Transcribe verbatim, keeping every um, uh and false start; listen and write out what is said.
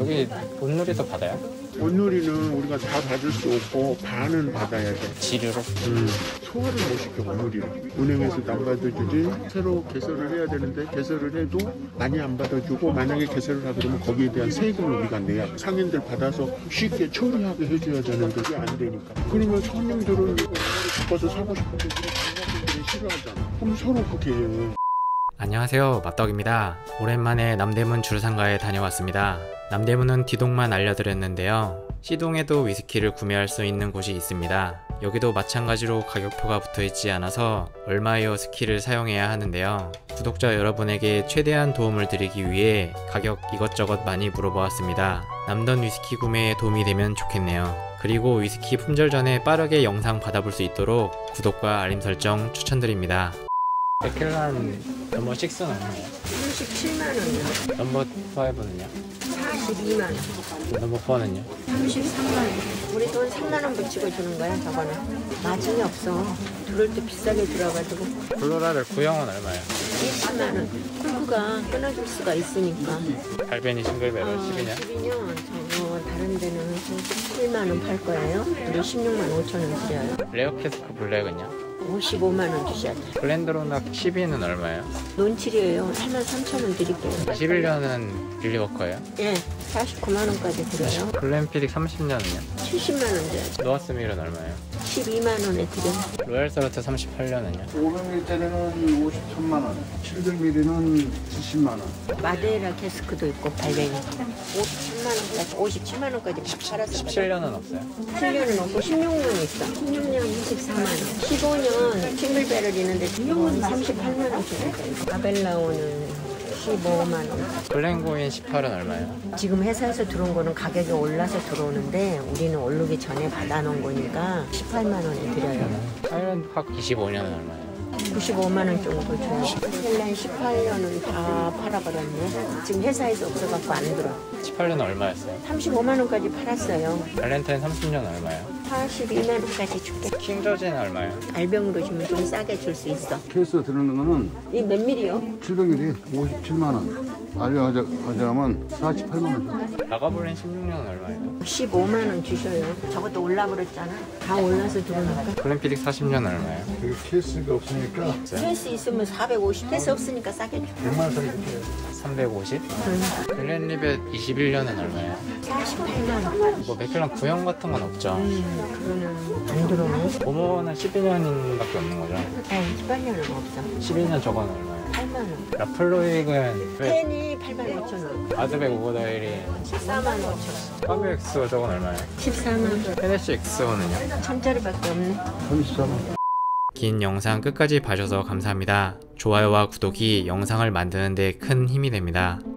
여기 온누리도 받아요? 온누리는 우리가 다 받을 수 없고 반은 받아야 돼. 지류로? 음. 소화를 못 시켜 온누리를. 은행에서 안 받아주지. 새로 개설을 해야 되는데 개설을 해도 많이 안 받아주고, 만약에 개설을 하게 되면 거기에 대한 세금을 우리가 내야 상인들 받아서 쉽게 처리하게 해줘야 되는데 그게 안 되니까. 그러면 손님들은 온누리 바꿔서 사고 싶은데 우리 관광객들이 싫어하잖아. 그럼 서로 그렇게 해. 안녕하세요, 맛떡입니다. 오랜만에 남대문 주류상가에 다녀왔습니다. 남대문은 D동만 알려드렸는데요. C동에도 위스키를 구매할 수 있는 곳이 있습니다. 여기도 마찬가지로 가격표가 붙어있지 않아서 얼마에요 스키를 사용해야 하는데요. 구독자 여러분에게 최대한 도움을 드리기 위해 가격 이것저것 많이 물어보았습니다. 남던 위스키 구매에 도움이 되면 좋겠네요. 그리고 위스키 품절 전에 빠르게 영상 받아볼 수 있도록 구독과 알림 설정 추천드립니다. 데킬라는 넘버 육는 얼마예요? 삼십칠만 원이요. 넘버 오는요? 사십이만 원. 넘버 사는요? 삼십삼만 원. 우리 돈 삼만 원 붙이고 주는 거야, 저거는. 마진이 없어. 들을 때 비싸게 들어가지고. 플로라를 구형은 얼마예요? 이십만 원. 쿨브가 끊어줄 수가 있으니까. 갈베니 싱글베럴 어, 십이 년? 십이 년. 저거 다른 데는 십칠만 원 팔 거예요. 우리 십육만 오천 원 드려요. 레어 캐스크 블랙은요? 오십오만 원 주셔야 돼요. 글렌드로낙 십이는 얼마예요? 논칠이에요. 팔만 삼천 원 드릴게요. 십일 년은 릴리워커예요? 예, 사십구만 원까지 드려요. 글렌피딕 삼십 년은요? 칠십만 원 드려요. 노아스밀은 얼마예요? 십이만 원에 드려요. 로얄서르트 삼십팔 년은요? 오백 밀리리터리는 오십삼만 원, 칠백 밀리리터리는 칠십만 원. 마데이라 캐스크도 있고 발베니 오십칠만 원까지 오십칠만 원까지 팔았어요. 십칠 년은 없어요? 칠 년은 없고 십육 년 있어. 십육 년 이십사만 원. 십오 년 싱글배럴 있는데 이건 삼십팔만 원 주고 있어요. 아벨라오는 십오만 원. 글렌고인 십팔은 얼마예요? 지금 회사에서 들어온 거는 가격이 올라서 들어오는데 우리는 오르기 전에 받아놓은 거니까 십팔만 원에 드려요. 하이랜드 파크 이십오 년은 얼마예요? 구십오만 원 정도 줘요. 헬란 십팔 년은 다 팔아버렸네. 지금 회사에서 없어갖고 안 들어. 십팔 년은 얼마였어요? 삼십오만 원까지 팔았어요. 발렌타인 삼십 년 얼마예요? 사십이만 원까지 줄게. 킹저지는 얼마예요? 알병으로 주면 좀 싸게 줄 수 있어. 케이스 들어있는 거는 이 몇 밀이요? 칠백 밀리리터 오십칠만 원. 알려 가져가면 사십팔만 원. 라가블렌 십육 년은 얼마예요? 십오만 원 주셔요. 저것도 올라버렸잖아. 다 올라서 들어오니까. 글렌피딕 사십 년은 얼마예요? 여기 케이스가 없으니까 케이스 있으면 사백오십. 케이스 없으니까 싸게 줘. 백만 원 사이 줄게요. 삼백오십? 응. 글렌리벳 이십일 년은 얼마예요? 사십팔만 원. 뭐 맥클란 구형 같은 건 없죠? 음, 그거는 안 들어오네. 오모는 십이 년밖에 없는 거죠? 네, 십팔 년은 없어. 십이 년 저거는 얼마예요? 팔만 원. 라플로익은 펜이 팔만 오천 원. 아드백 오버다일이 십사만 오천 원. 파비 엑스 저건 얼마예요? 십사만 원. 페네시 엑스원은요? 천짜리밖에 없네. 삼십사만 원. 긴 영상 끝까지 봐주셔서 감사합니다. 좋아요와 구독이 영상을 만드는 데 큰 힘이 됩니다.